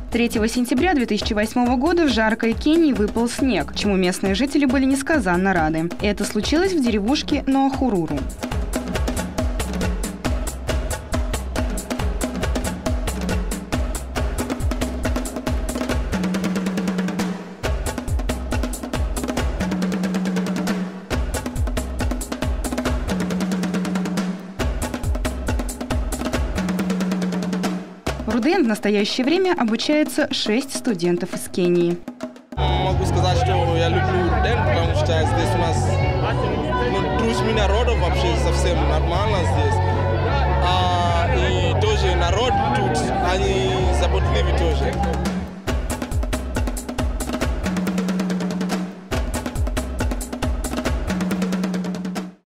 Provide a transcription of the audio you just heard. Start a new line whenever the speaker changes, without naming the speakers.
3 сентября 2008 года в жаркой Кении выпал снег, чему местные жители были несказанно рады. Это случилось в деревушке Ноахуруру. В РУДН в настоящее время обучается 6 студентов из Кении.
Могу сказать, что я люблю РУДН, потому что здесь у нас дружный народ вообще совсем нормально здесь. И тоже народ тут, они заботливы тоже.